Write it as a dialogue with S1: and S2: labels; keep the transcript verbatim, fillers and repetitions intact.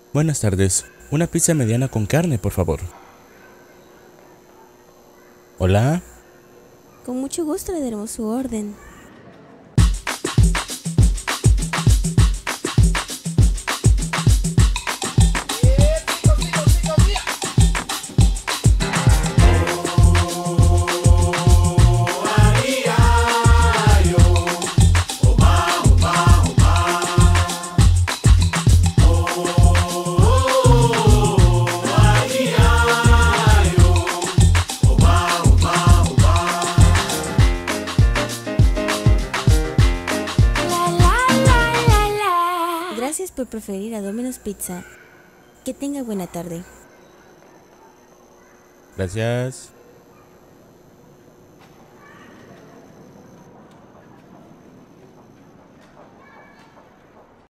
S1: Buenas tardes. Una pizza mediana con carne, por favor. Hola.
S2: Con mucho gusto le daremos su orden. Gracias por preferir a Domino's Pizza. Que tenga buena tarde.
S1: Gracias.